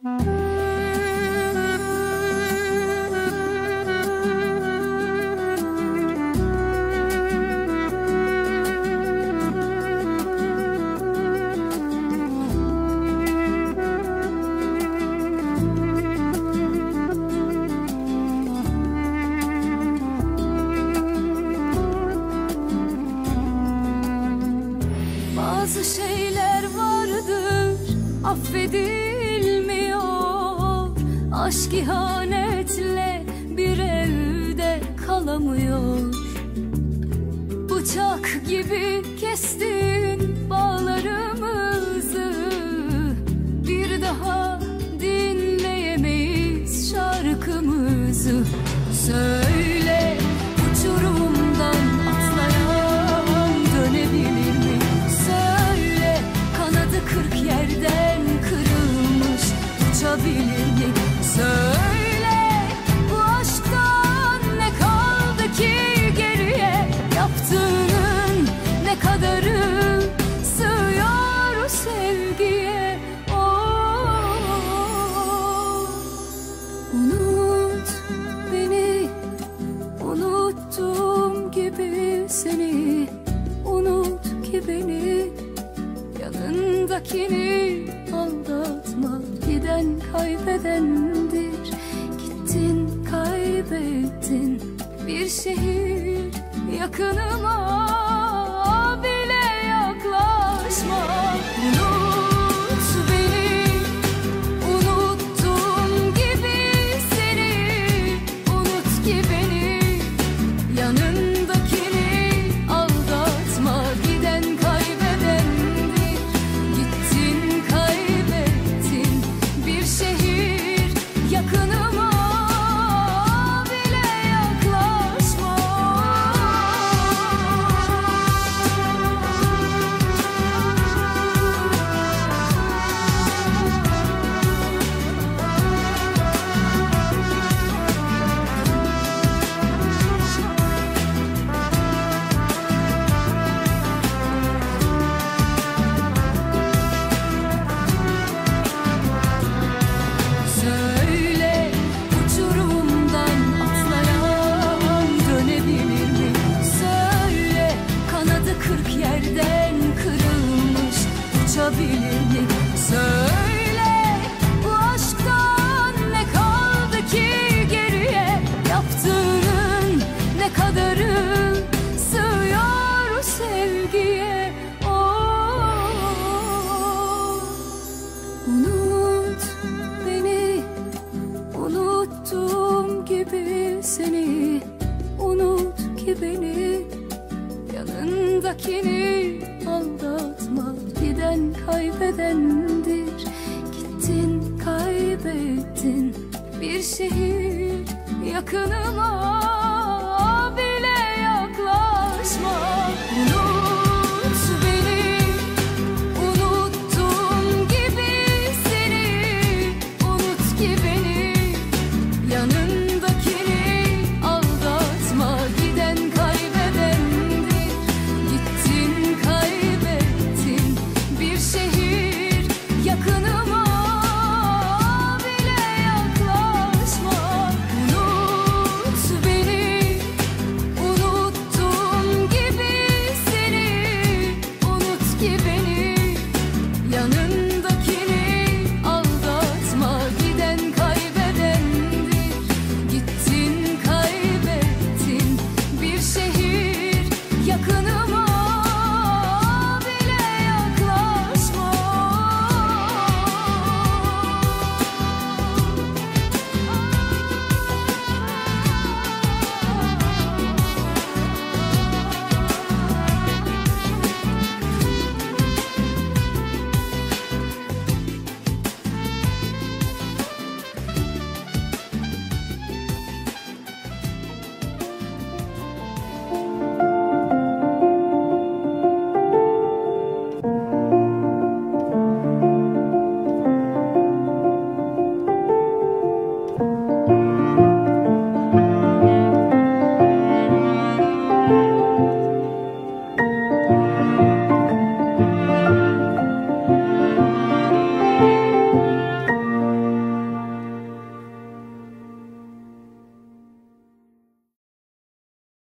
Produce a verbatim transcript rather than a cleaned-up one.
Bazı şeyler vardır, affedilmiyor. Aşk ihanetle bir evde kalamıyor. Bıçak gibi kestin bağlarımızı, bir daha dinleyemeyiz şarkımızı. Söyle, uçurumdan atlayan dönebilir mi? Söyle, kanadı kırk yerden kırılmış uçabilir mi? Söyle, bu aşktan ne kaldı ki geriye? Yaptığının ne kadarı sığıyor sevgiye? Oh, unut beni, unuttuğum gibi seni. Unut ki beni, yanındakini aldatma. Giden kaybedendir, gittin kaybettin. Bir şehir yakınıma bile yaklaşma. Unut beni, unuttuğum gibi seni. Unut ki beni, yanındakini aldatma. Giden kaybedendir, gittin kaybettin. Bir şehir yakınıma bile yaklaşma. Söyle, uçurumdan atlayan dönebilir mi? Söyle, kanadı kırk yerden kırılmış uçabilir mi? Söyle, bu aşktan ne kaldı ki geriye? Yaptığının ne kadarı sığıyor sevgiye? Oh, unut beni, unuttuğum gibi seni. Unut ki beni, yanındakini aldatma. Giden kaybedendir, gittin kaybettin. Bir şehir yakınıma